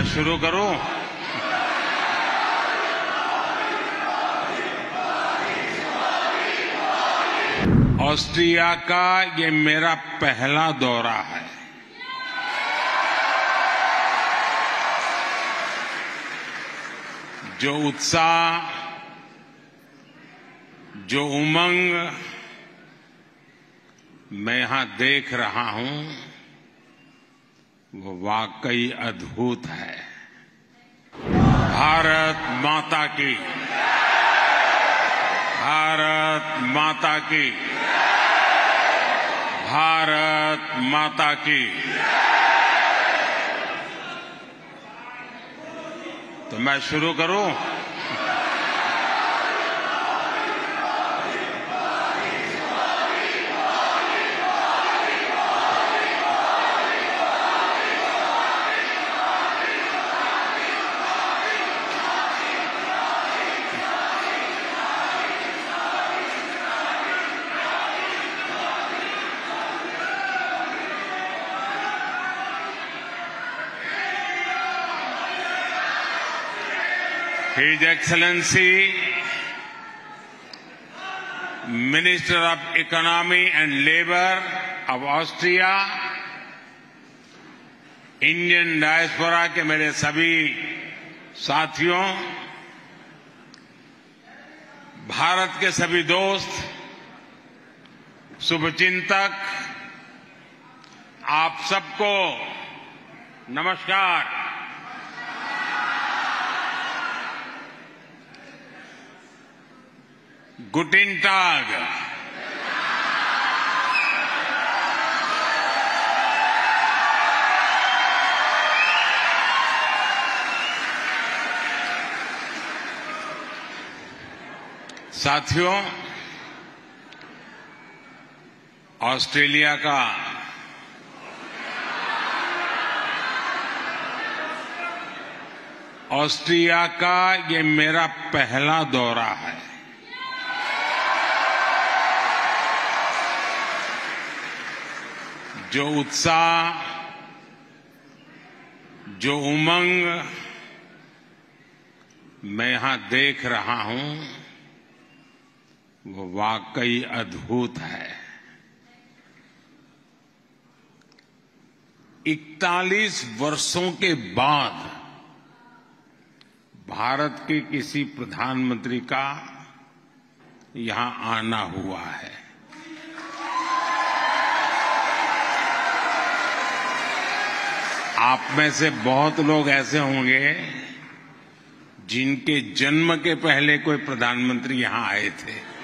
मैं शुरू करूं? ऑस्ट्रिया का ये मेरा पहला दौरा है। जो उत्साह, जो उमंग मैं यहां देख रहा हूं, वो वाकई अद्भुत है। भारत माता की, भारत माता की, भारत माता की। तो मैं शुरू करूं? His Excellency, Minister of Economy and Labour of Austria, Indian diaspora के मेरे सभी साथियों, भारत के सभी दोस्त, शुभचिंतक, आप सबको नमस्कार। गुटिन टाग। साथियों, ऑस्ट्रेलिया का ये मेरा पहला दौरा है। जो उत्साह, जो उमंग मैं यहां देख रहा हूं, वो वाकई अद्भुत है। 41 वर्षों के बाद भारत के किसी प्रधानमंत्री का यहां आना हुआ है। आप में से बहुत लोग ऐसे होंगे जिनके जन्म के पहले कोई प्रधानमंत्री यहां आए थे।